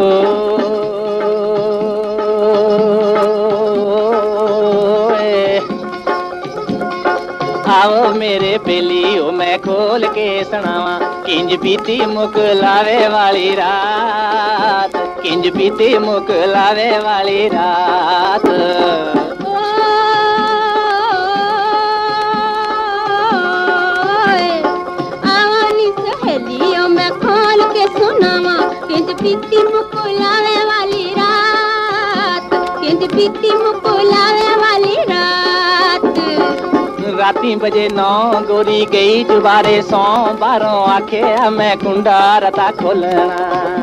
आओ मेरे बेलियो मैं खोल के सुनावा किंज बीती मुकलावे वाली रात, किंज बीती मुकलावे वाली रात। आवानी सहेलियो मैं खोल के सुनावा किंज बीती मुकलावे वाली रात, किंज बीती मुकलावे वाली रात। राती बजे 9 गोरी गई जुबारे सौ बारों आखे मैं कुंडा रता खोलना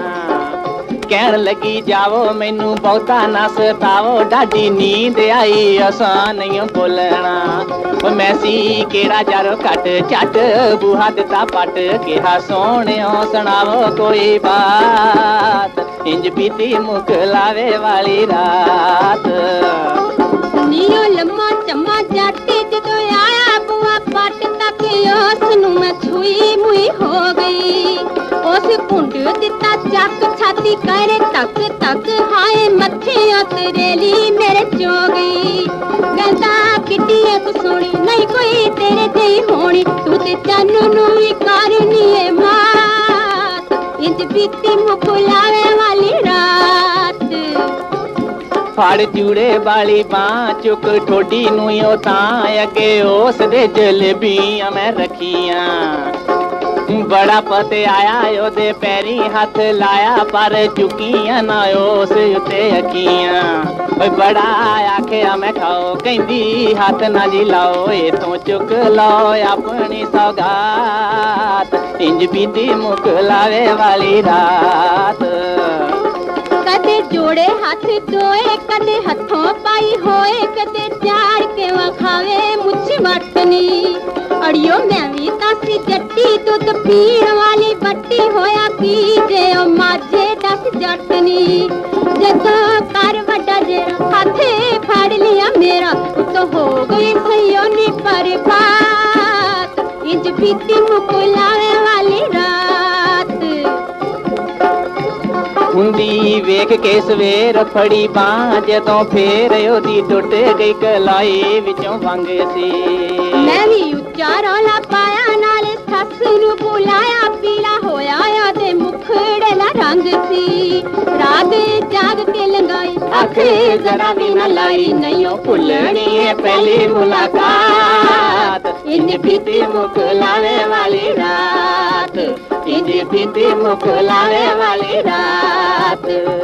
कहन लगी जावो मैनू बहुता ना सतावो डाडी नींद आई असा नहीं बोलना मैसी केड़ा जारो कट झट बूहा दिता पट कहा सोने सुनावो कोई बात इंज बीती मुकलावे वाली रात। नियो लम्मा चम्मा जाटे जदों आया बुआ पट तक उसनू मैं छुई मुई हो गई। उस कुंड दिता चक छाती करे तक तक हाय मथे उतरेली मेरे चो गई। गंदा किड्डी तू सोनी नहीं कोई तेरे जई होनी तू ते चानू नू भी करनी है मात इंज बीती मुकलावे वाली रात। फड़ चूड़े वाली बां चुक ठोडी नुयो तां अगे उस दे जलेबियां मैं रखियां बड़ा पते आया ओदे पैरी हथ लाया पर चुकियां ना उस उत्ते अखियां बड़ा आखिया मैं खाओ कहंदी हाथ ना जी लाओ ए तू चुक लो अपनी सौगात इंज बीती मुकलावे वाली रात। कदे जोड़े हाथ धोए कदे हथों पाई होए कदे चाड़ के वखावे मुझ वटनी अड़ियो मैं भी तासी जट्टी दूध पीण वाली बट्टी होया की जे ओ माझे दस जटनी जदों कर वड्डा जेरा हाथे फाड़ लिया मेरा तो हो गई सहियो नी पर बात इंज बीती मुकलावे वाली रात। हुंदी वेख के सवेर फड़ी बां जदों फेर ओदी टुट गई कलाई विचों वंग सी। मैं भी उच्चा रौला पाया नाले सस नू बुलाया पीला होया ओदे मुखड़े दा रंग सी। रात जाग के लंगाई आखे जरा भी ना लाई नहियो भुलनी है पहली मुलाकात इंज बीती मुकलावे वाली रात, इंज बीती मुकलावे वाली रात।